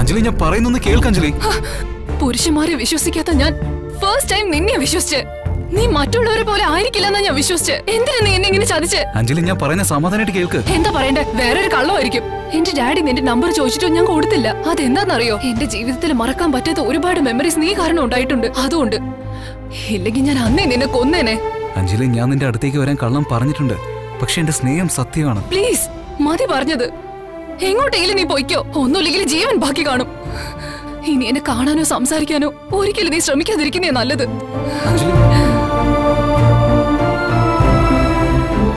അഞ്ജലി ഞാൻ പറയുന്നൊന്ന് കേൾക്ക് അഞ്ജലി. പുരുഷന്മാരെ വിശ്വസിക്കാത്ത ഞാൻ ഫസ്റ്റ് ടൈം നിന്നെ വിശ്വസിച്ച്. നീ മറ്റുള്ളവരെ പോലെ ആയിരിക്കില്ലെന്നാ ഞാൻ വിശ്വസിച്ച്. എന്തിനാ നീ എന്നെ ഇങ്ങനെ ചതിച്ച്? അഞ്ജലി ഞാൻ പറയുന്ന സമാധാനമായിട്ട് കേൾക്ക്. എന്താ പറയണ്ടേ? വേറൊരു കള്ളമായിരിക്കും. എന്റെ ഡാഡി നിന്റെ നമ്പർ ചോദിച്ചിട്ടും ഞാൻ കൊടുത്തില്ല. അതെന്താന്നറിയോ? എന്റെ ജീവിതത്തിൽ മറക്കാൻ പറ്റാത്ത ഒരുപാട് മെമ്മറീസ് നീ കാരണം ഉണ്ടായിട്ടുണ്ട്. അതുകൊണ്ട് ഇല്ലെങ്കിൽ ഞാൻ അന്നേ നിന്നെ കൊന്നേനെ. അഞ്ജലി ഞാൻ നിന്റെ അടുത്തേക്ക് വരാൻ കള്ളം പറഞ്ഞിട്ടുണ്ട്. പക്ഷെ എന്റെ സ്നേഹം സത്യമാണ്. പ്ലീസ് മതി പറഞ്ഞത്. എങ്ങോട്ടെങ്കിലും നീ പൊയ്ക്കോ. ഒന്നുമില്ലെങ്കിൽ ജീവൻ ബാക്കി കാണും. ഇനി എന്നെ കാണാനോ സംസാരിക്കാനോ ഒരിക്കലും നീ ശ്രമിക്കാതിരിക്കുന്നേ നല്ലത്. അഞ്ജലി